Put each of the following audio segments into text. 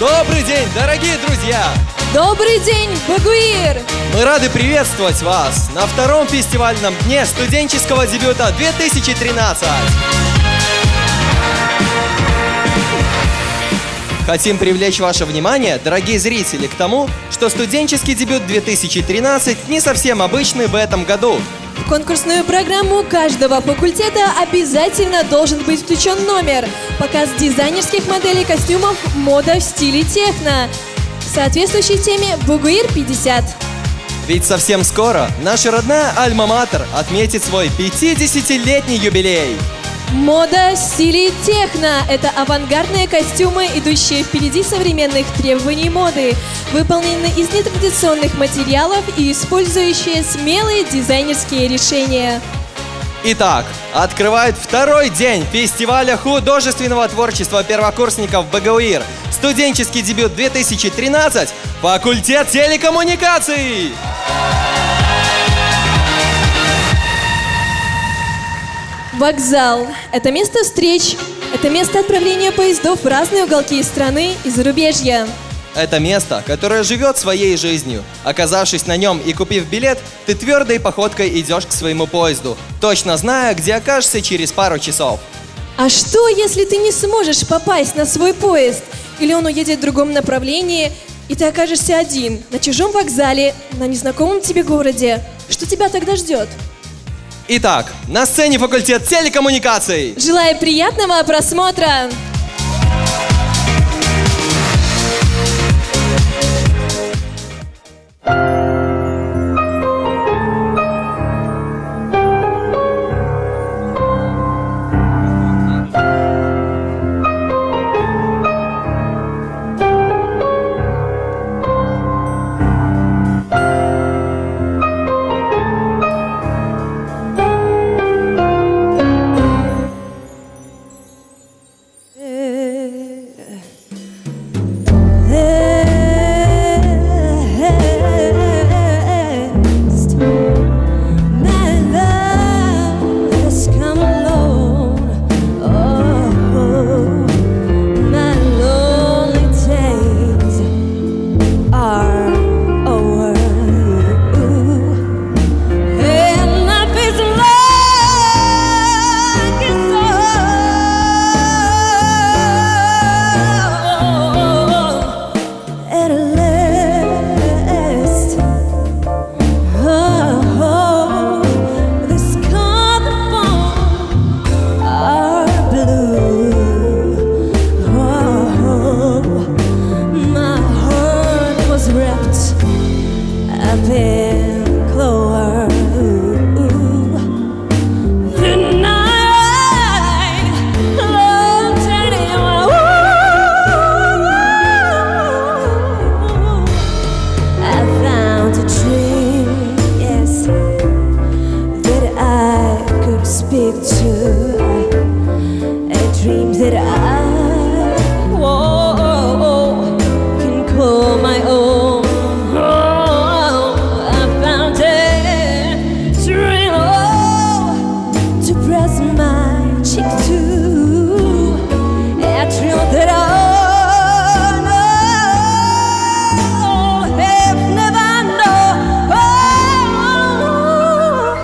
Добрый день, дорогие друзья! Добрый день, Богуир! Мы рады приветствовать вас на втором фестивальном дне студенческого дебюта 2013. Хотим привлечь ваше внимание, дорогие зрители, к тому, что студенческий дебют 2013 не совсем обычный в этом году. В конкурсную программу каждого факультета обязательно должен быть включен номер «Показ дизайнерских моделей костюмов «Мода в стиле техно» в соответствующей теме «Богуир 50». Ведь совсем скоро наша родная Альма-Матер отметит свой 50-летний юбилей. Мода в стиле техно – это авангардные костюмы, идущие впереди современных требований моды, выполненные из нетрадиционных материалов и использующие смелые дизайнерские решения. Итак, открывает второй день фестиваля художественного творчества первокурсников БГУИР. Студенческий дебют 2013, факультет телекоммуникаций! Вокзал – это место встреч, это место отправления поездов в разные уголки страны и зарубежья. Это место, которое живет своей жизнью. Оказавшись на нем и купив билет, ты твердой походкой идешь к своему поезду, точно зная, где окажешься через пару часов. А что, если ты не сможешь попасть на свой поезд? Или он уедет в другом направлении, и ты окажешься один, на чужом вокзале, на незнакомом тебе городе? Что тебя тогда ждет? Итак, на сцене факультет телекоммуникаций. Желаю приятного просмотра!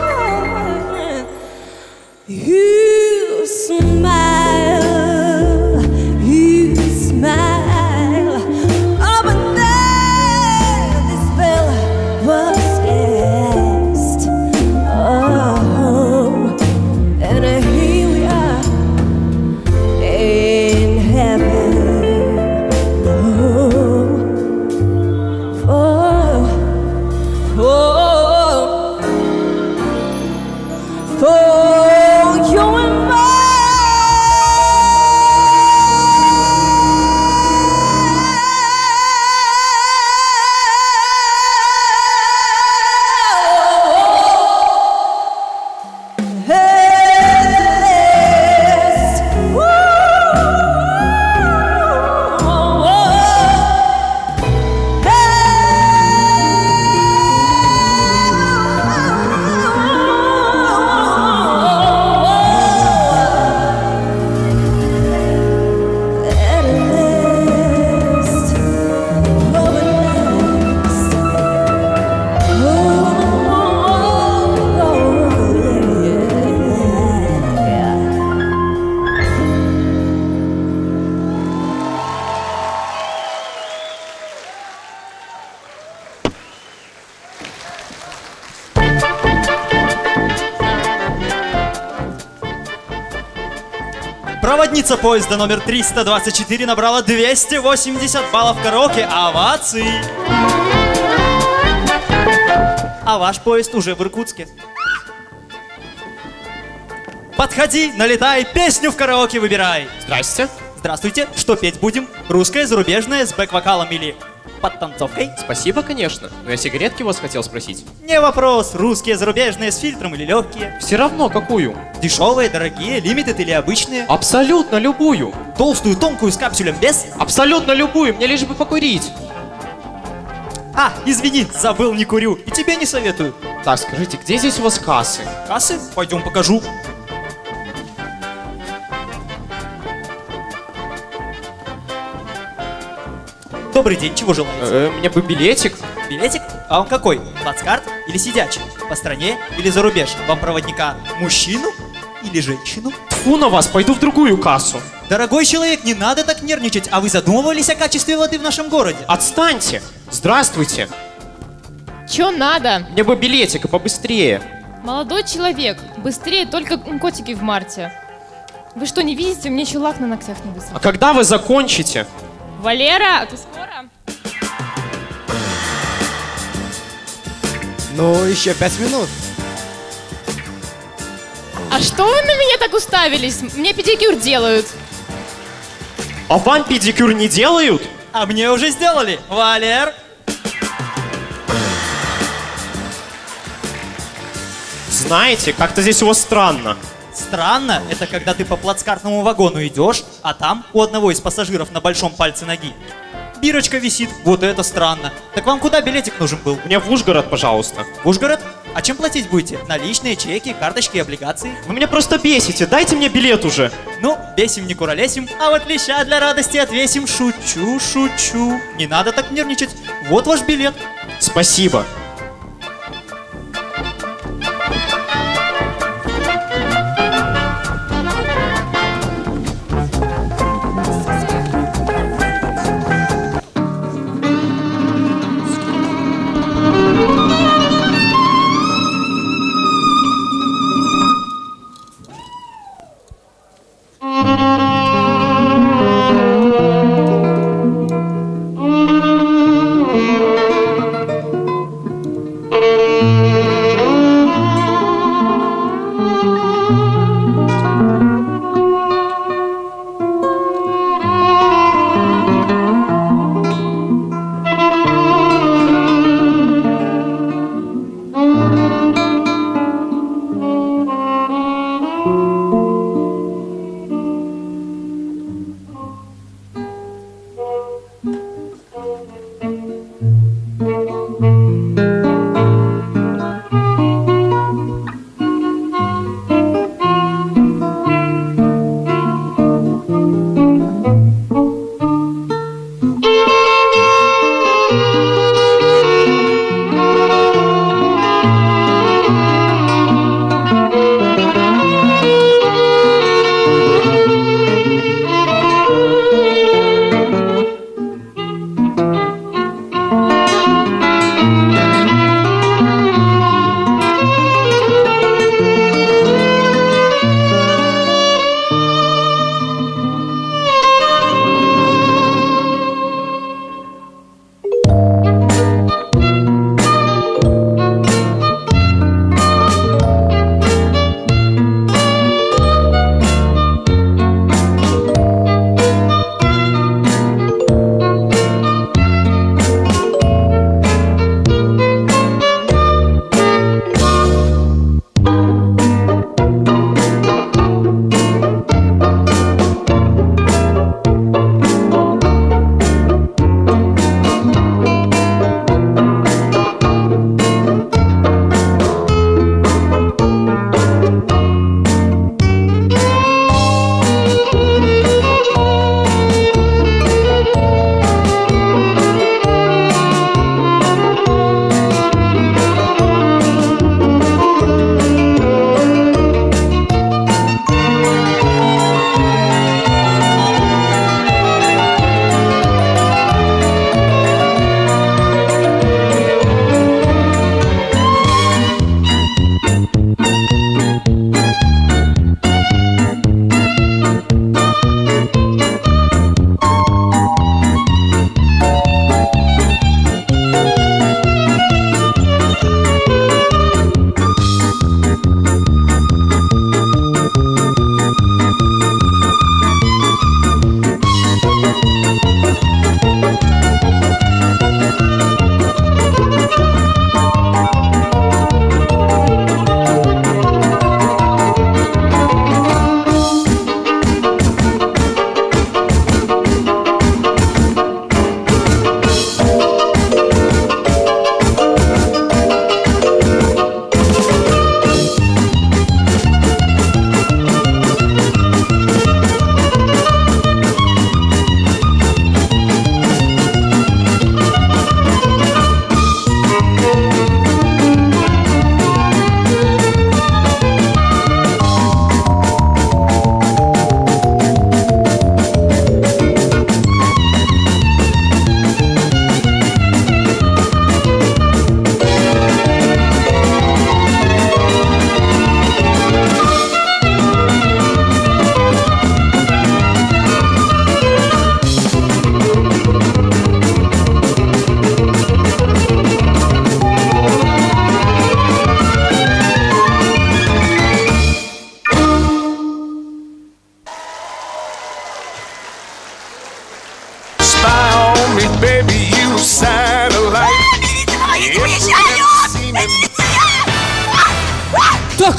You smile Победительница поезда номер 324 набрала 280 баллов в караоке. Овации! А ваш поезд уже в Иркутске. Подходи, налетай, песню в караоке выбирай. Здрасте. Здравствуйте, что петь будем? Русское, зарубежное, с бэк-вокалом или под танцовкой? Спасибо, конечно. Но я сигаретки у вас хотел спросить. Не вопрос, русские, зарубежные, с фильтром или легкие? Все равно, какую? Дешевые, дорогие, лимитед или обычные? Абсолютно любую. Толстую, тонкую, с капсулем без? Абсолютно любую, мне лишь бы покурить. А, извини, забыл, не курю, и тебе не советую. Так, скажите, где здесь у вас кассы? Кассы? Пойдем покажу. Добрый день, чего желаете? Мне бы билетик. Билетик? А он какой? Плацкарт или сидячий? По стране или за рубеж? Вам проводника мужчину или женщину? Тьфу на вас, пойду в другую кассу. Дорогой человек, не надо так нервничать. А вы задумывались о качестве воды в нашем городе? Отстаньте. Здравствуйте. Чё надо? Мне бы билетик и побыстрее. Молодой человек, быстрее только котики в марте. Вы что, не видите? У меня еще лак на ногтях не высох. А когда вы закончите? Валера, ты скоро? Ну, еще 5 минут. А что вы на меня так уставились? Мне педикюр делают. А вам педикюр не делают? А мне уже сделали. Валер! Знаете, как-то здесь у вас странно. Странно, это когда ты по плацкартному вагону идешь, а там у одного из пассажиров на большом пальце ноги бирочка висит. Вот это странно. Так вам куда билетик нужен был? Мне в Ужгород, пожалуйста. В Ужгород? А чем платить будете? Наличные, чеки, карточки, облигации? Вы меня просто бесите, дайте мне билет уже. Ну, бесим не куролесим, а вот леща для радости отвесим. Шучу, шучу. Не надо так нервничать. Вот ваш билет. Спасибо.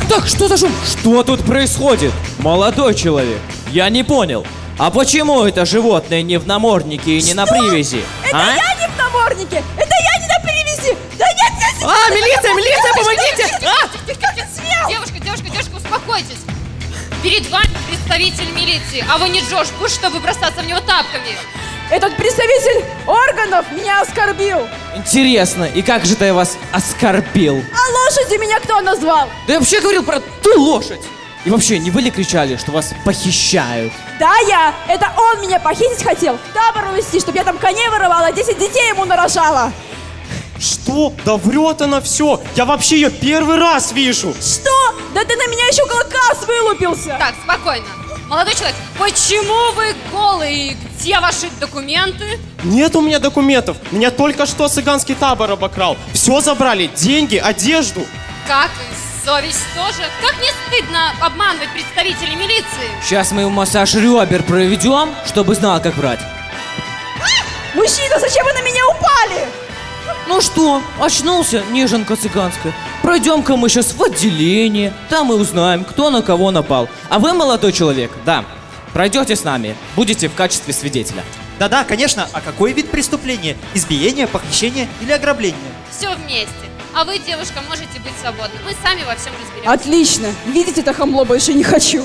Так, что за шум? Что тут происходит? Молодой человек, я не понял. А почему это животное не в наморднике и не на привязи? Это я не в наморднике! Это я не на привязи! Да нет, я... Милиция, помогите! Девушка, успокойтесь. Перед вами представитель милиции, а вы не Джош Буш, чтобы бросаться в него тапками. Этот представитель органов меня оскорбил! Интересно, и как же я вас оскорбил? А лошади меня кто назвал? Да я вообще говорил про ту лошадь. И вообще, не вы ли кричали, что вас похищают? Да, я! Это он меня похитить хотел, в табор увезти, чтобы я там коней вырывала, 10 детей ему нарожала! Что? Да врет она все. Я вообще ее первый раз вижу. Что? Да ты на меня еще клокас вылупился! Так, спокойно. Молодой человек, почему вы голый? Где ваши документы? Нет у меня документов. Меня только что цыганский табор обокрал. Все забрали. Деньги, одежду. Как? Совесть тоже? Как не стыдно обманывать представителей милиции? Сейчас мы ему массаж ребер проведем, чтобы знал, как брать. Мужчина, зачем вы на меня упали? Ну что, очнулся, неженка цыганская. Пройдем-ка мы сейчас в отделение, там и узнаем, кто на кого напал. А вы, молодой человек, да, пройдете с нами, будете в качестве свидетеля. Да-да, конечно. А какой вид преступления? Избиение, похищение или ограбление? Все вместе. А вы, девушка, можете быть свободны. Мы сами во всем разберемся. Отлично! Видеть это хамло больше не хочу.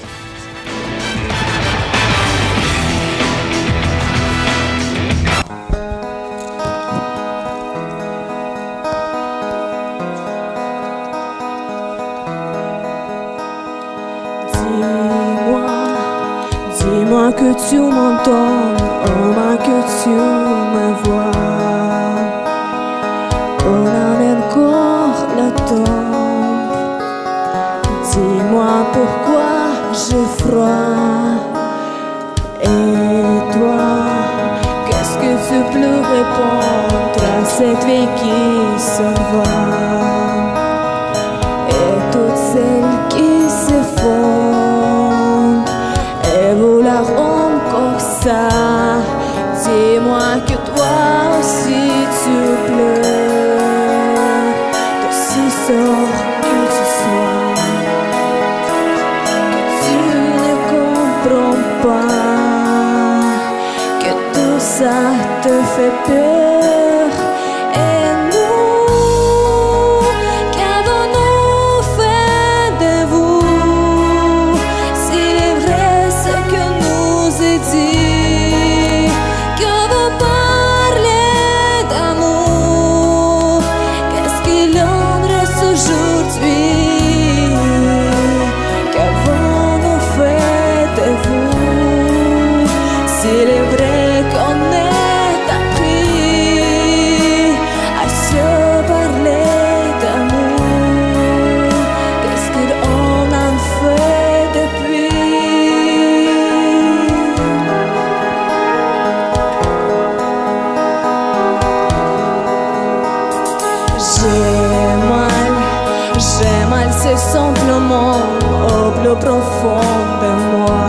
Dis-moi que tu m'entends, oh moi que tu me vois. On amène encore le temps. Dis-moi pourquoi j'ai froid. Et toi, qu'est-ce que tu peux répondre à cette vie qui se voit? Et toutes celles qui se font et vouloir encore ça. Dis-moi que toi aussi tu pleures, d'aussi sort que tu sois, que tu ne comprends pas, que tout ça te fait peur. Et nous, qu'avons-nous fait de vous? S'il est vrai ce que nous est dit, que vous parlez d'amour, qu'est-ce qu'il en reste aujourd'hui? Qu'avons-nous fait de vous? S'il est vrai qu'on est appris à se parler d'amour, qu'est-ce qu'on en fait depuis? J'ai mal, c'est simplement au plus profond de moi.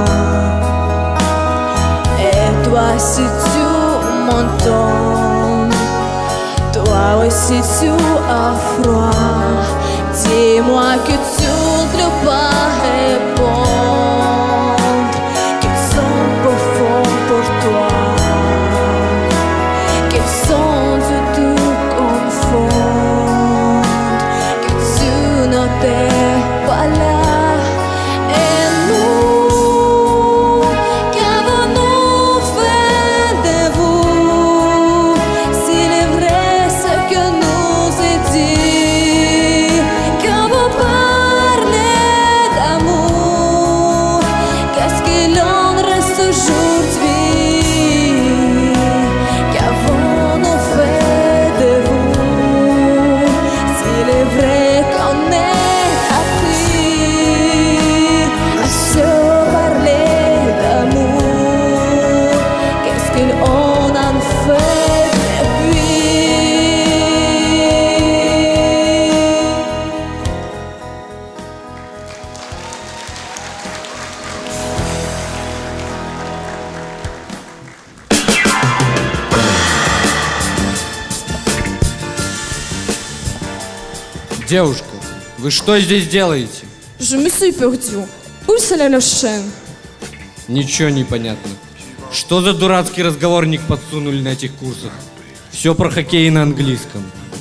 Et toi, si tu m'entends, toi aussi tu as froid. Dis-moi que tu ne peux pas répondre, qu'ils sont profonds pour toi, qu'ils sont du tout confondre, que tu n'étais pas là. Et nous, qu'avons-nous fait de vous? S'il est vrai ce que nous est dit, que vous parlez d'amour, qu'est-ce qu'il en reste aujourd'hui? Qu'avons-nous fait de vous? S'il est vrai qu'on est appris à se parler d'amour, qu'est-ce qu'on en fait depuis? Девушка, Вы что здесь делаете? Je me suis perdue. Où c'est la chaîne? Ничего не понятно. Что за дурацкий разговорник подсунули на этих курсах? Все про хоккей на английском.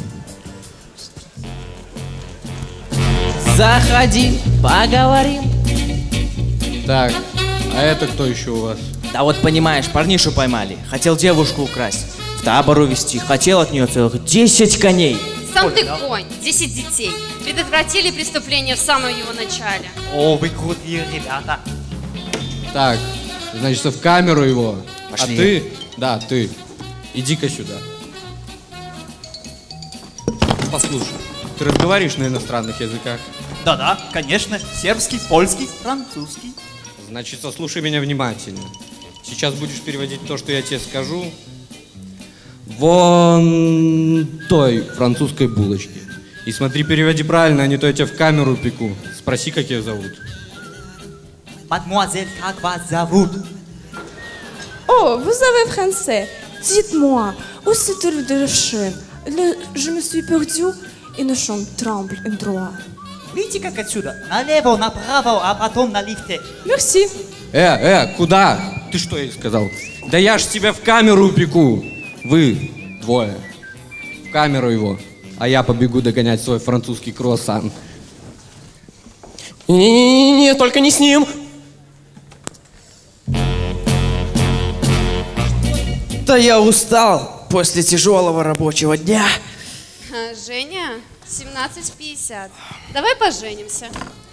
Заходи, поговорим. Так, а это кто еще у вас? Да вот понимаешь, парнишу поймали. Хотел девушку украсть, в табор увезти. Хотел от нее целых 10 коней. Сам ты конь, 10 детей. Предотвратили преступление в самом его начале. О, вы крутые ребята. Так, значит, в камеру его. Пошли. А ты? Да, ты. Иди-ка сюда. Послушай, ты разговариваешь на иностранных языках? Да-да, конечно. Сербский, польский, французский. Значит, слушай меня внимательно. Сейчас будешь переводить то, что я тебе скажу, вон той французской булочке. И смотри, переводи правильно, а не то я тебя в камеру пеку. Спроси, как ее зовут. Мадемуазель, как вас зовут? Oh, vous avez français. Dites-moi, où se trouve la chaîne? Je me suis perdue et nos jambes tremblent en droit. Видите, как отсюда? Налево, направо, а потом на лифте. Merci. Куда? Ты что ей сказал? Да я ж тебя в камеру пеку. Вы двое. В камеру его. А я побегу догонять свой французский круассан. Не, только не с ним. Да я устал после тяжелого рабочего дня. Женя, 17:50. Давай поженимся.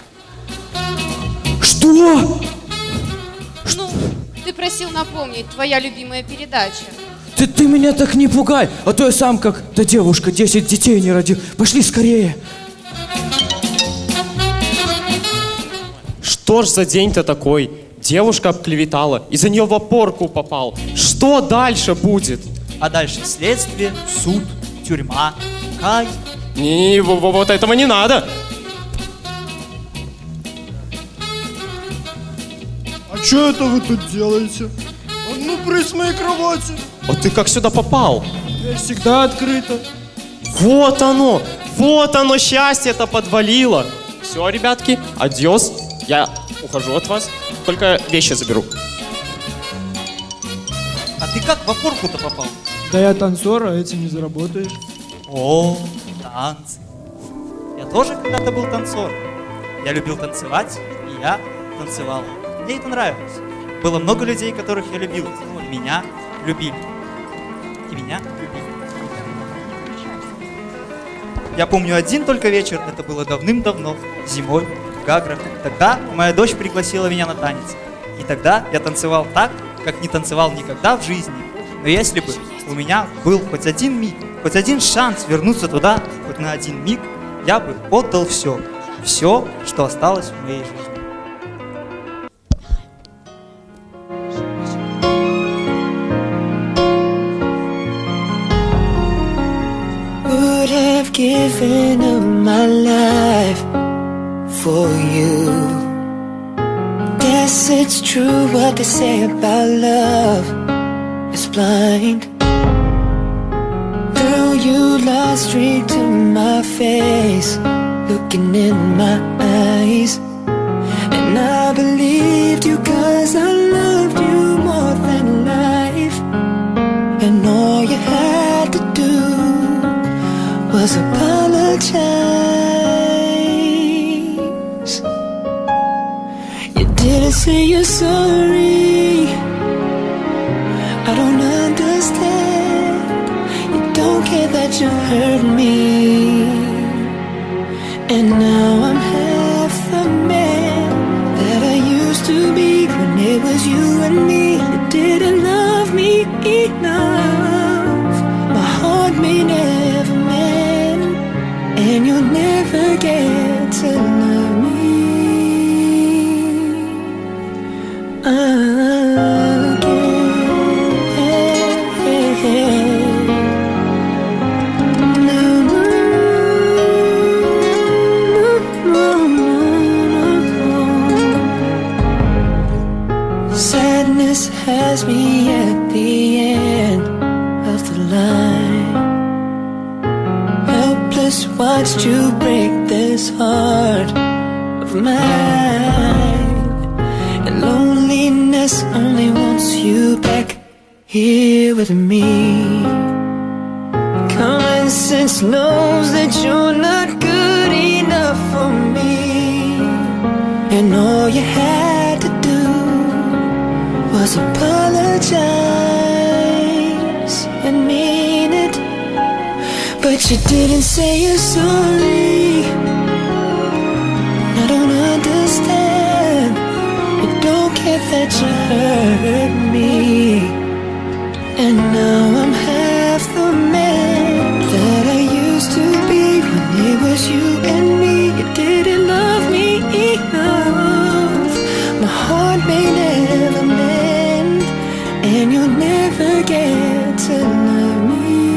Что? Ну, ты просил напомнить, твоя любимая передача. Ты меня так не пугай, а то я сам как та девушка 10 детей не родил. Пошли скорее. Что ж за день-то такой? Девушка обклеветала, из-за нее в опорку попал. Что дальше будет? А дальше следствие, суд, тюрьма, кай. Не, вот этого не надо. А что это вы тут делаете? Ну, брысь с моей кровати. А ты как сюда попал? Дверь всегда открыта. Вот оно, счастье-то подвалило. Все, ребятки, адьос. Я ухожу от вас, только вещи заберу. А ты как в опорку-то попал? Да я танцор, а этим не заработаешь. О, танцы. Я тоже когда-то был танцором. Я любил танцевать, и я танцевал. Мне это нравилось. Было много людей, которых я любил. И меня любили. И меня любили. Я помню один только вечер, это было давным-давно, зимой, в Гаграх. Тогда моя дочь пригласила меня на танец. И тогда я танцевал так, как не танцевал никогда в жизни. Но если бы у меня был хоть один миг, хоть один шанс вернуться туда, хоть на один миг, я бы отдал все. Все, что осталось в моей жизни. Would have given up my life for you. Guess it's true what they say about love is blind. Girl, you lied straight to my face, looking in my eyes. And I believed you 'cause I loved you more than life. And all you had to do was apologize. You didn't say you're sorry. I don't understand. You don't care that you hurt me. And now I'm half the man that I used to be. When it was you and me, you didn't love me enough. My heart may never mend, and you'll never get to love me Sadness has me at the end of the line, helpless just watched you break this heart of mine. And loneliness only wants you back here with me. Common sense knows that you're not good enough for me. And all you had to do was apologize and mean it. But you didn't say you're sorry. I don't understand. You don't care that you hurt me. And now I'm half the man that I used to be. When it was you and me, you didn't love me enough. My heart may never mend, and you'll never get to love me.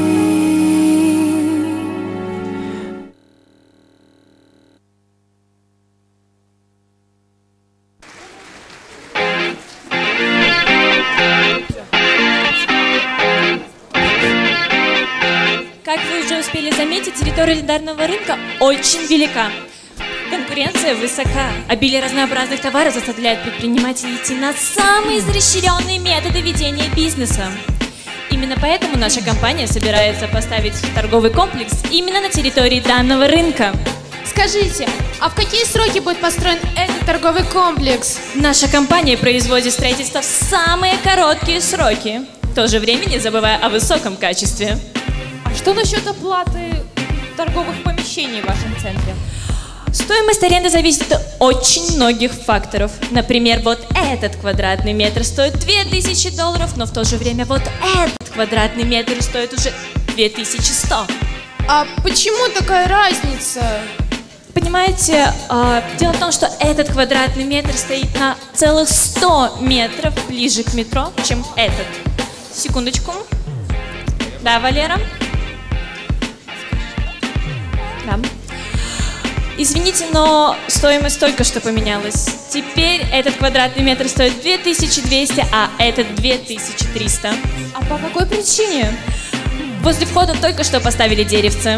Как вы уже успели заметить, территория легендарного рынка очень велика. Конкуренция высока. Обилие разнообразных товаров заставляет предпринимателей идти на самые изощренные методы ведения бизнеса. Именно поэтому наша компания собирается поставить торговый комплекс именно на территории данного рынка. Скажите, а в какие сроки будет построен этот торговый комплекс? Наша компания производит строительство в самые короткие сроки, в то же время не забывая о высоком качестве. А что насчет оплаты торговых помещений в вашем центре? Стоимость аренды зависит от очень многих факторов. Например, вот этот квадратный метр стоит $2000, но в то же время вот этот квадратный метр стоит уже 2100. А почему такая разница? Понимаете, дело в том, что этот квадратный метр стоит на целых 100 метров ближе к метро, чем этот. Секундочку. Да, Валера? Да. Извините, но стоимость только что поменялась. Теперь этот квадратный метр стоит 2200, а этот 2300. А по какой причине? Возле входа только что поставили деревце.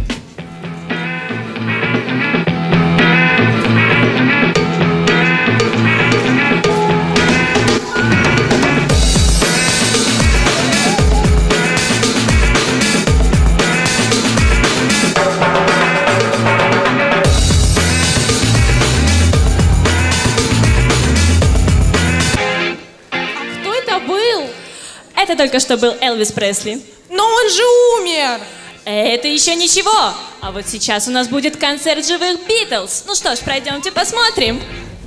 Это только что был Элвис Пресли. Но он же умер! Это еще ничего. А вот сейчас у нас будет концерт живых Битлз. Ну что ж, пройдемте посмотрим.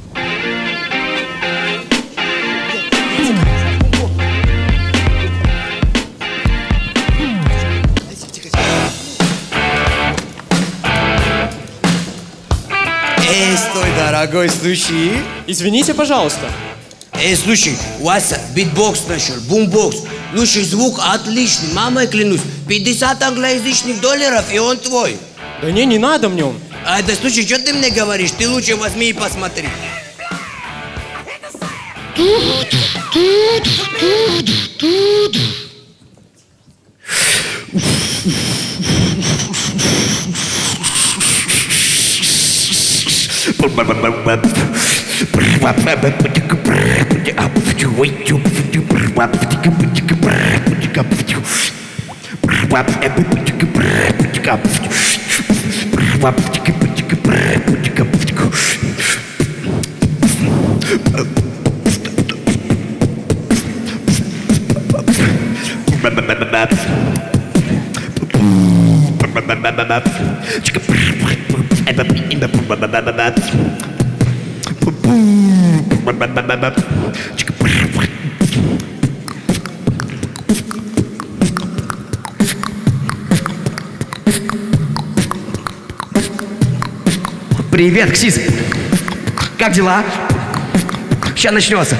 Эй, стой, дорогой, слушай. Извините, пожалуйста. Эй, слушай, у вас битбокс начал, бумбокс. Слушай, звук отличный, мамой клянусь. 50 англоязычных долларов, и он твой. Да не надо мне он. Да слушай, что ты мне говоришь? Ты лучше возьми и посмотри. Привет, Ксис. Как дела? Сейчас начнется.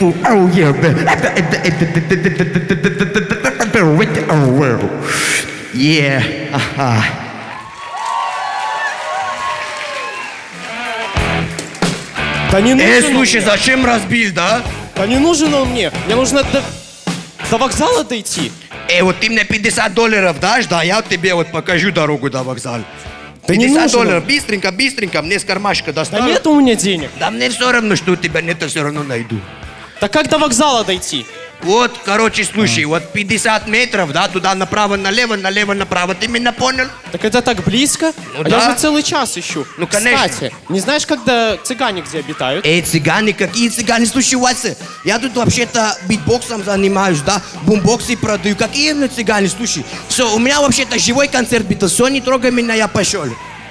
Oh yeah, yeah, ага. Да не нужен слушай, он мне. зачем разбил, да? Да не нужен он мне. Мне нужно до вокзала дойти. Вот ты мне $50 дашь, да, я тебе вот покажу дорогу до вокзала. Да не нужен $50, он. быстренько, быстренько, мне с кармашка достану. Да нет у меня денег. Да мне все равно, что у тебя нет, я все равно найду. Да как до вокзала дойти? Вот, короче, слушай, вот 50 метров, да, туда направо, налево, налево, направо, ты меня понял? Так это так близко? Ну а да. я же целый час ищу. Ну, конечно. Кстати, не знаешь, когда цыгане где обитают? Цыгане, какие цыгане? Слушай, Вася, я тут вообще-то битбоксом занимаюсь, да, бумбоксы продаю. Какие мне цыгане? Слушай, все, у меня вообще-то живой концерт битл, все, не трогай меня, я пошел.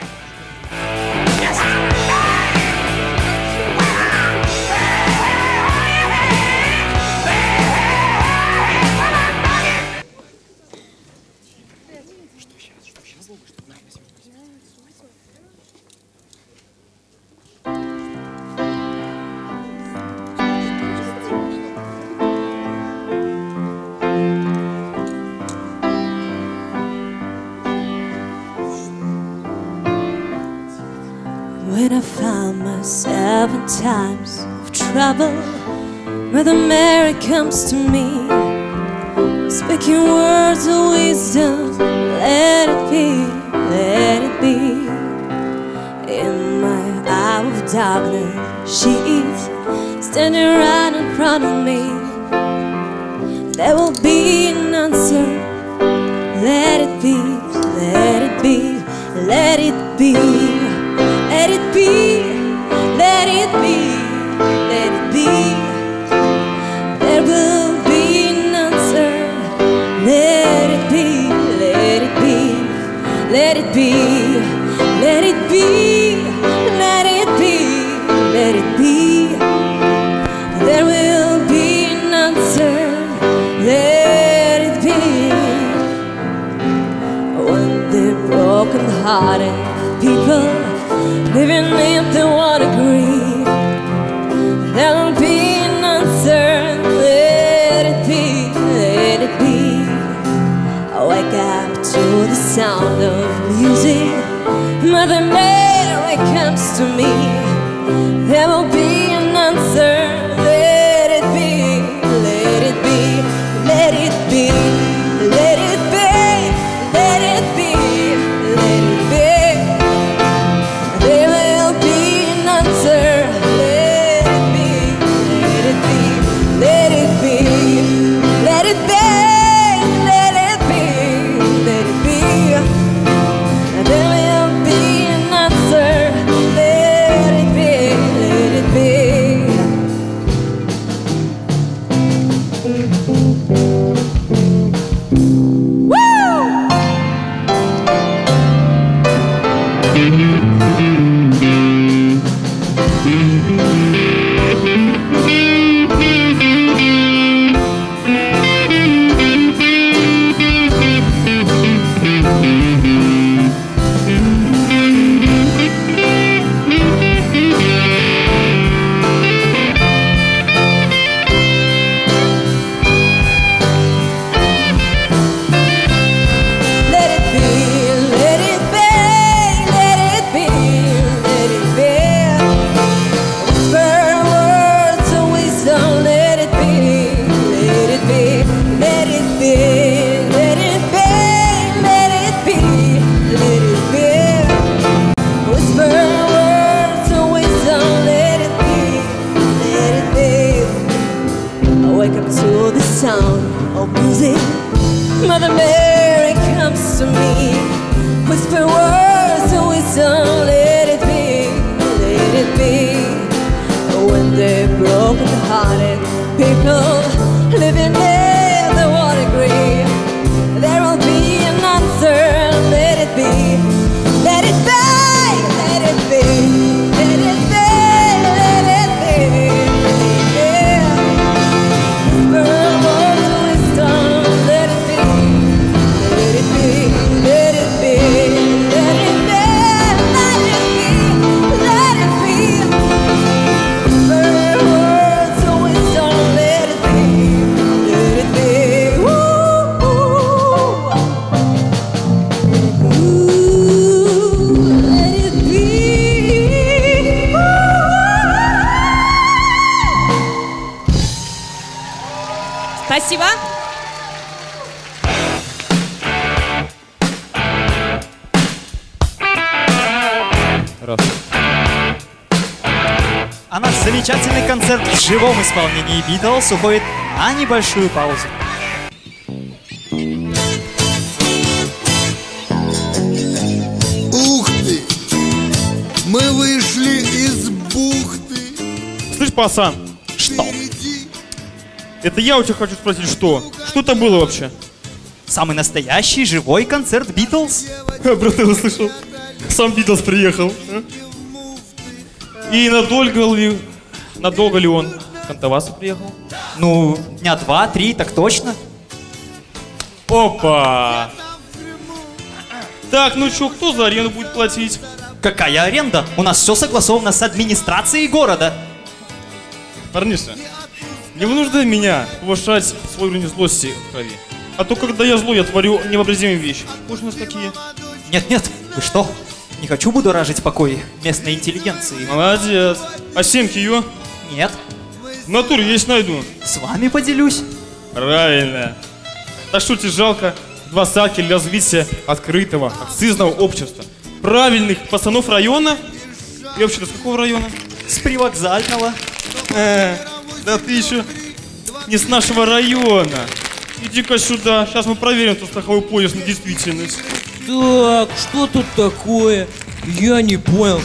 When I found myself in times of trouble, Mother Mary comes to me, speaking words of wisdom. Let it be, let it be. In my hour of darkness, she is standing right in front of me. There will be an answer. Let it be, let it be, let it be. Let it be, let it be, let it be. There will be an answer. Let it be, let it be, let it be, let it be, let it be, let it be. There will be an answer. Let it be. When they're broken-hearted people living if they won't agree, there will be an answer. Let it be, let it be. I wake up to the sound of music. Mother Mary comes to me. There will be an answer. Let it be, let it be, let it be, let it be, let it be, let it be. There will be an answer. Let it be, let it be, let it be, let it be, let it be, let it be. There will be an answer. Let it be, let it be. Sound of music. Mother Mary comes to me, whisper words of wisdom. Let it be, let it be. When they're broken-hearted people living there, they won't agree. There will be an answer. Let it be, let it be, let it be, let it be, let it be. Let it be. Раз. А наш замечательный концерт в живом исполнении Битлз уходит на небольшую паузу. Ух ты! Мы вышли из бухты. Слышь, пацан, что? Это я у тебя хочу спросить, что? Что это было вообще? Самый настоящий живой концерт Битлз. Брат, я услышал. Сам Битлз приехал. И надолго ли он к Кантавасу приехал? Ну, дня 2-3, так точно. Опа! Так, ну чё, кто за аренду будет платить? Какая аренда? У нас все согласовано с администрацией города. Парниша, не вынуждай меня повышать свой уровень злости в крови. А то, когда я злой, я творю невообразимые вещи. Может, у нас такие? Нет, вы что? Не хочу будоражить покой местной интеллигенции. Молодец. А семки ее? Нет. В натуре есть найду. С вами поделюсь. Правильно. Так что тебе жалко 2 саки для развития открытого акцизного общества. Правильных пацанов района. И вообще-то с какого района? С привокзального. Да ты еще не с нашего района. Иди-ка сюда, сейчас мы проверим твой страховой полис на действительность. Так, что тут такое? Я не понял.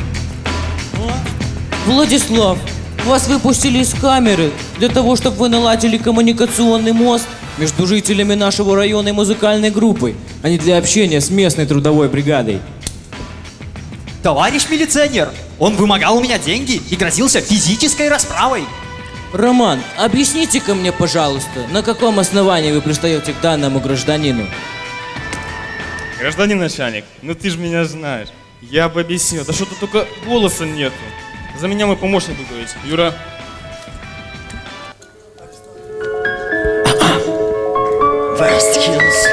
Владислав, вас выпустили из камеры для того, чтобы вы наладили коммуникационный мост между жителями нашего района и музыкальной группой, а не для общения с местной трудовой бригадой. Товарищ милиционер, он вымогал у меня деньги и грозился физической расправой. Роман, объясните-ка мне, пожалуйста, на каком основании вы пристаете к данному гражданину? Гражданин начальник, ну ты же меня знаешь. Я бы объяснил, да что-то только голоса нету. За меня мой помощник будет говорить. Юра. West Hills.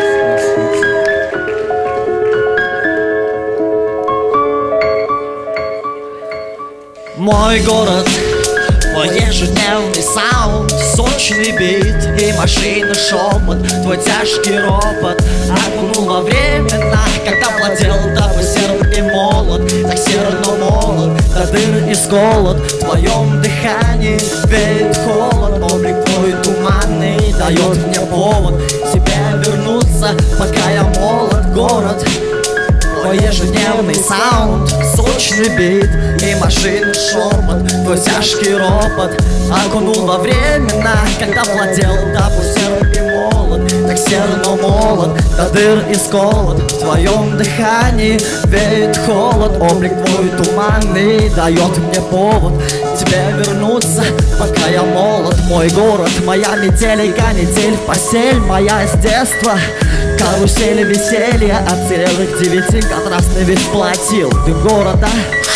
Мой город, мой ежедневный саунд, сочный бит и машина шепот, твой тяжкий ропот окунул во времена, когда владел тобой серп и молот, так серо, но молот, до дыр и сколот, в твоем дыхании веет холод, облик твой туманный дает мне повод тебе вернуться, пока я молод, город. Твой ежедневный саунд, сочный бит и машины шепот, твой тяжкий ропот окунул во времена, когда владел тобой серп и молот, так серо, но молот, до дыр и сколот, в твоем дыхании веет холод, облик твой туманный дает мне повод тебе вернуться, пока я молод. Мой город, моя метель и канитель, постель моя с детства, карусели веселья от целых 9 контрастный вид платил. Дым города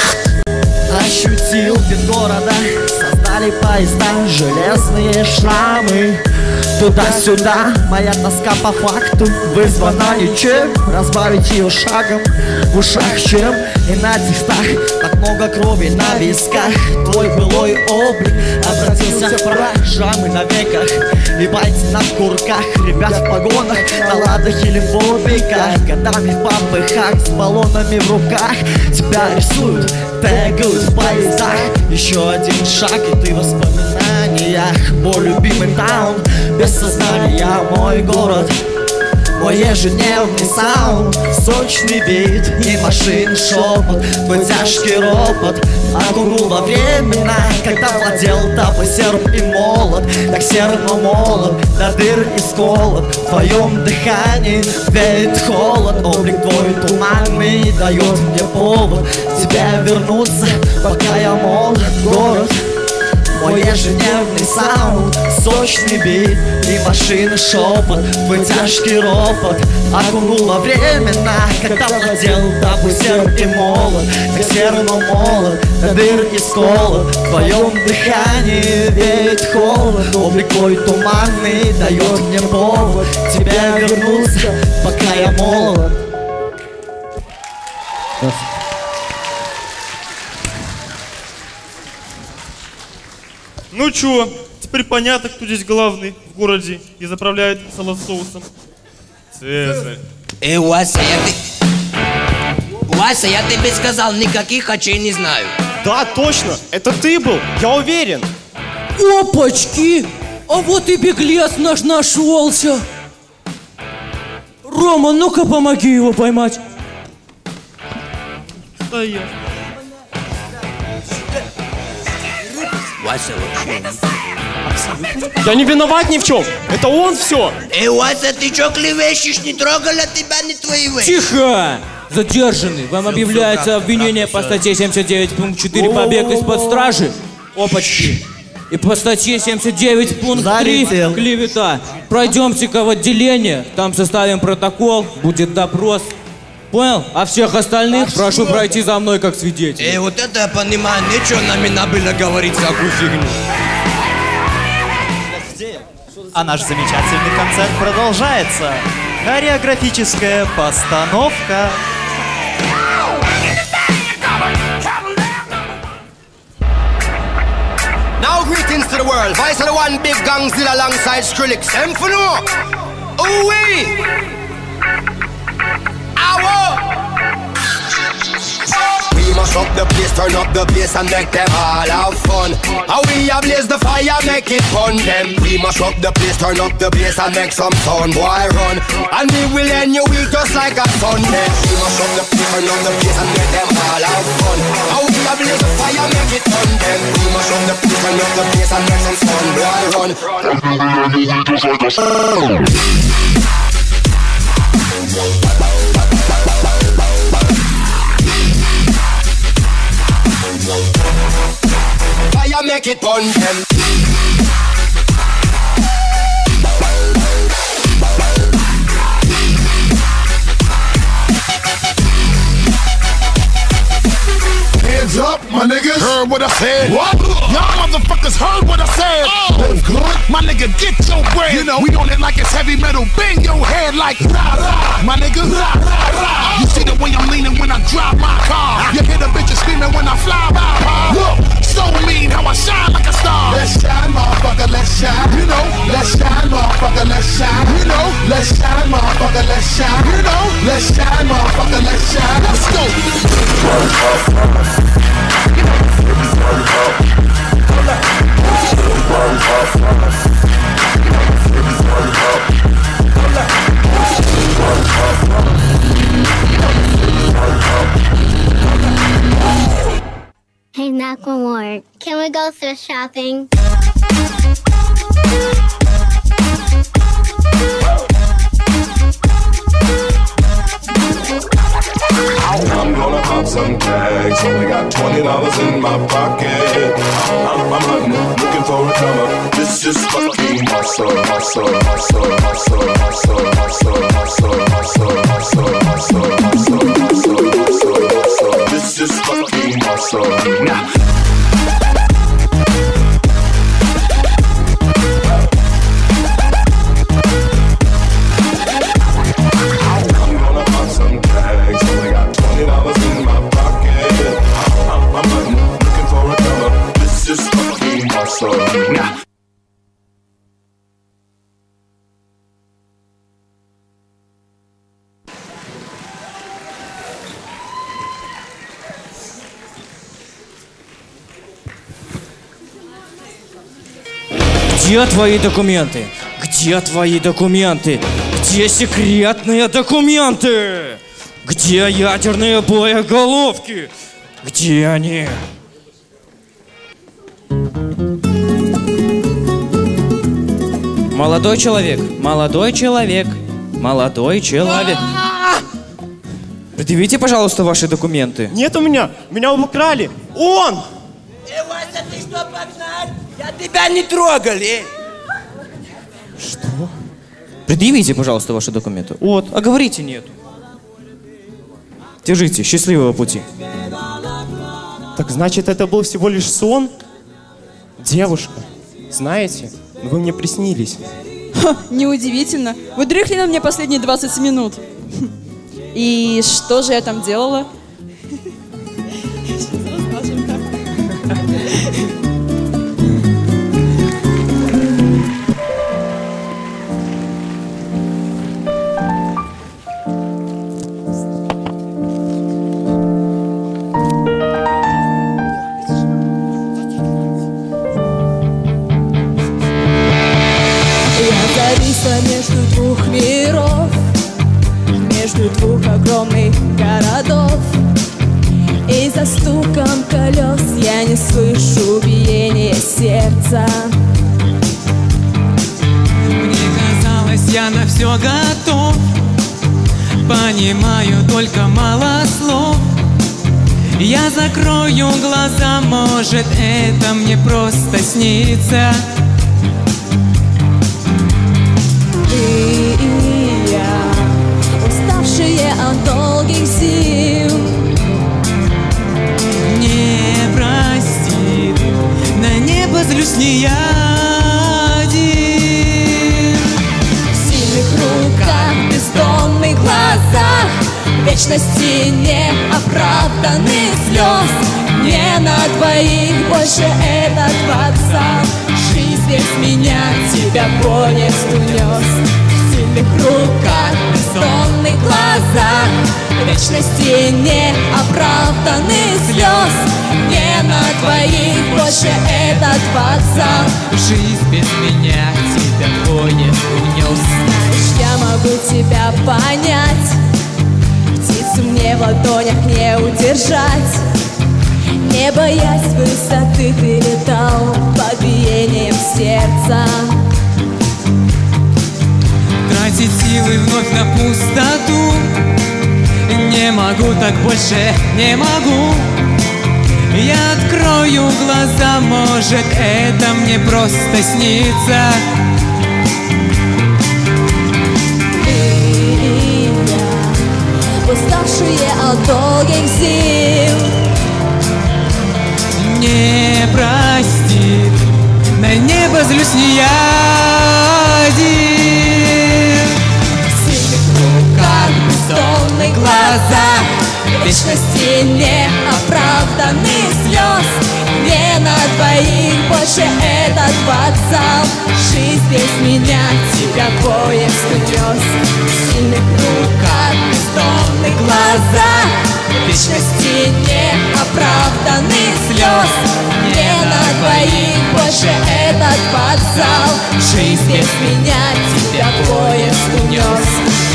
ощутил, вид города создали поезда, железные шрамы. Туда-сюда, моя тоска по факту вызвана ничем, разбавить ее шагом в ушах чем и на текстах так много крови на висках. Твой былой облик обратился в прах, шрамы на веках и пальцы на курках, ребят в погонах, на ладах или в обиках, годами в попыхах, с баллонами в руках тебя рисуют, тегают в поездах. Еще один шаг и ты в воспоминаниях, мой любимый таун без сознания, мой город, мой ежедневный саунд, сочный бит и машин шепот, твой тяжкий ропот окунул во времена, когда владел тобой серп и молот, так серо, но молот, до дыр и сколот, в твоем дыхании веет холод, облик твой туманный дает мне повод тебе вернуться, пока я молод, город. Мой ежедневный саунд, сочный бит и машины шепот, твой тяжкий ропот окунул во времена, когда владел тобой серп и молот, так серо, но молот, до дыр и сколот, в твоем дыхании веет холод, облик твой туманный дает мне повод тебе вернуться, пока я молод. Ну чё, теперь понятно, кто здесь главный в городе и заправляет салат соусом. Цезарь. Вася, Вася, я тебе сказал, никаких очей не знаю. Да, точно, это ты был, я уверен. Опачки! А вот и беглец наш нашелся. Рома, ну-ка помоги его поймать. Стоять. Вася вообще... Я не виноват ни в чем. Это он все. Вася, ты чё клевещешь? Не трогал от тебя, не твои вещи. Тихо! Задержанный, вам объявляется обвинение по статье 79 пункт 4 побег из-под стражи. Опачки. И по статье 79 пункт 3 клевета. Пройдемте-ка в отделение, там составим протокол, будет допрос. Понял? А всех остальных прошу пройти за мной как свидетель. Вот это я понимаю, нечего на меня было говорить всякую фигню. А наш замечательный концерт продолжается. Хореографическая постановка. Now greetings to the world. Vice of the one big gangzilla alongside Skrillex. Them for no. Ooh-wee. We must up the place, turn up the bass and make them all have fun. How we ablaze the fire, make it fun them. We must up the place, turn up the bass and make some sound, boy run. And we will end your week just like a Sunday. We must up the place, turn up the bass and make them all have fun. How we ablaze the fire, make it fun them. We must up the place, turn up the bass and make some sound, boy run. And we will end your week just like a Sunday. Fire make it fun them. Hands up, my niggas. Heard what I said. What? Y'all motherfuckers heard what I said. Oh, good. My nigga, get your bread. You know, we on it like it's heavy metal. Bang your head like rah, rah. My nigga, rah, rah, rah. You see the way I'm leaning when I drive my car. You hear the bitches screaming when I fly by. Look, so mean how I shine like a star. Let's shine, motherfucker, let's shine. You know, let's shine, motherfucker, let's shine. You know, let's shine, motherfucker, let's shine. You know, let's shine, motherfucker, let's shine. Let's go. Hey, knock one more. Can we go thrift shopping? I'm gonna pop some tags. Only got $20 in my pocket. I'm hunting, looking for a come up. This just fucking hustle, hustle, hustle, hustle, hustle, hustle, hustle, hustle, hustle, hustle, hustle, hustle, hustle, hustle. This just fucking hustle. Now. Где твои документы? Где твои документы? Где секретные документы? Где ядерные боеголовки? Где они? Молодой человек, молодой человек, молодой человек. Предъявите, пожалуйста, ваши документы. Нет у меня украли. Он! Вася, ты что, погнал? Я тебя не трогал, Что? Предъявите, пожалуйста, ваши документы. Вот, а говорите нет. Держите, счастливого пути. Так значит, это был всего лишь сон? Девушка, знаете, вы мне приснились. Ха, неудивительно. Вы дрыхли на мне последние 20 минут. И что же я там делала? между двух огромных городов. И за стуком колес я не слышу биения сердца. Мне казалось, я на все готов, понимаю только мало слов. Я закрою глаза, может, это мне просто снится. Ты и я, уставшие от долгих зим, не простит, на небо злюсь не я один. в сильных руках, бездонных глазах, вечности неоправданных слез. Не на двоих больше этот вокзал. Жизнь без меня тебя поезд унес. В сильных руках, бездонных глазах, вечности неоправданных слез. Не на двоих больше этот вокзал. Жизнь без меня тебя поезд унес. Знаешь, я могу тебя понять, птицу мне в ладонях не удержать. Не боясь высоты, ты летал под биением сердца. Тратить силы вновь на пустоту не могу, так больше не могу. Я открою глаза, может, это мне просто снится. Уставшие от долгих зим, не простит, на небо злюсь не я один. в сильных руках, бездонных глазах, вечности неоправданных слез. Не на двоих больше этот вокзал. Жизнь без меня тебя поезд унес. В сильных руках, бездонных глазах, вечности неоправданных слез. Не на двоих больше этот вокзал. Жизнь без меня тебя поезд унес.